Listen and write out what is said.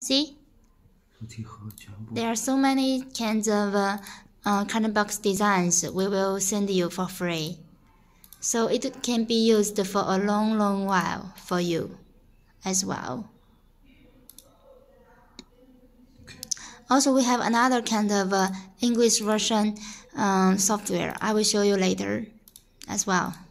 See? There are so many kinds of card box designs we will send you for free. So it can be used for a long while for you as well. Also, we have another kind of English version software. I will show you later as well.